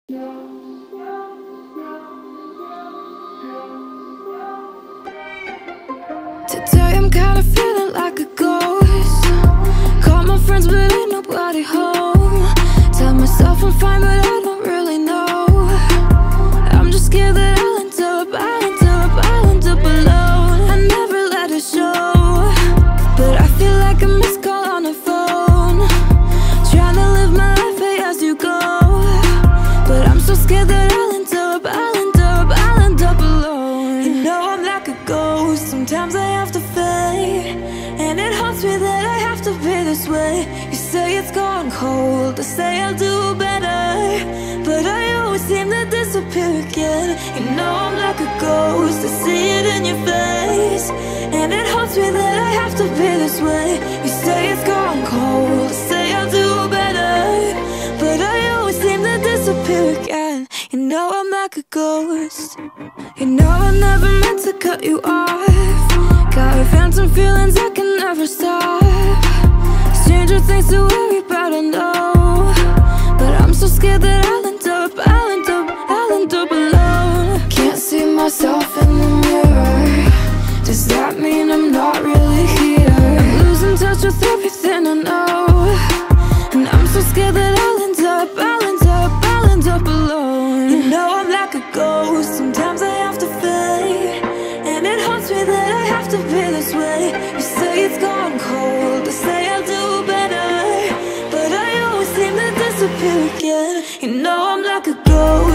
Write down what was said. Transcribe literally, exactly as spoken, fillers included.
Today I'm kinda feeling like a ghost. Call my friends but ain't nobody home. Tell myself I'm fine but I don't really know. I'm just scared that I'll end up, I'll end up, I'll end up alone. I never let it show, but I feel like a missed call on the phone. Trying to live my life pay as you go, but I'm so scared that I'll end up, I'll end up, I'll end up alone. You know I'm like a ghost, sometimes I have to fade, and it haunts me that I have to be this way. You say it's gone cold, I say I'll do better, but I always seem to disappear again. You know I'm like a ghost, I see it in your face, and it haunts me that I have to be this way. You say it's gone cold, I say I'll do better, but I always seem to disappear again. You know I'm like a ghost. You know I never meant to cut you off. Got phantom feelings I can never stop. Stranger things to worry about, I know, but I'm so scared that I'll end up, I'll end up, I'll end up alone. Can't see myself in the mirror. Does that mean I'm not really here? I'm losing touch with everything I know, and I'm so scared that I'll end up, I'll end up, I'll end up alone. You know I'm like a ghost, sometimes I have to fade, and it haunts me that I have to be this way. You say it's gone cold, I say I'll do better, but I always seem to disappear again. You know I'm like a ghost.